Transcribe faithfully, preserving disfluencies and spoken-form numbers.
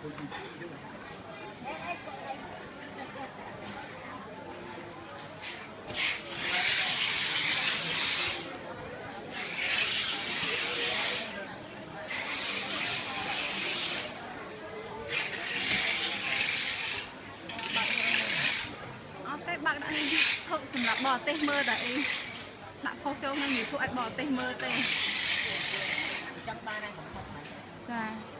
bạn đã đi thợ sầm là bò tê mơ đấy bạn không cho nên nhiều thuốc anh bò tê mơ tê. Dạ.